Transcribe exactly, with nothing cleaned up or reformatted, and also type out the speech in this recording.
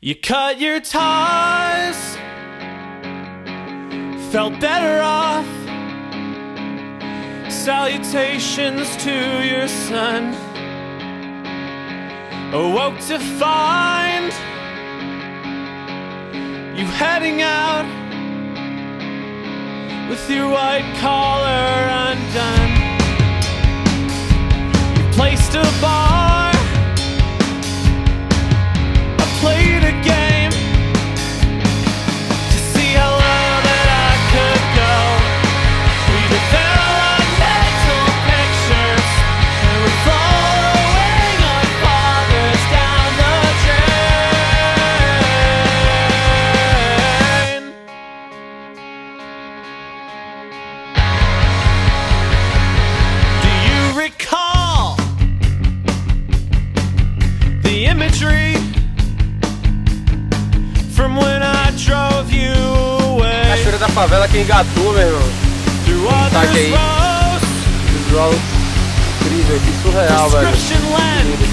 You cut your ties, felt better off. Salutations to your son. Awoke to find you heading out with your white collar undone. You placed a bar, I played a game to see how low that I could go. We developed mental pictures and we're following our fathers down the drain. Do you recall the imagery from when I drove you away? Cachoeira da favela que engatou, meu irmão. Through Tá others' aqui. rows, Visual incrível aqui, surreal, velho. prescription lens,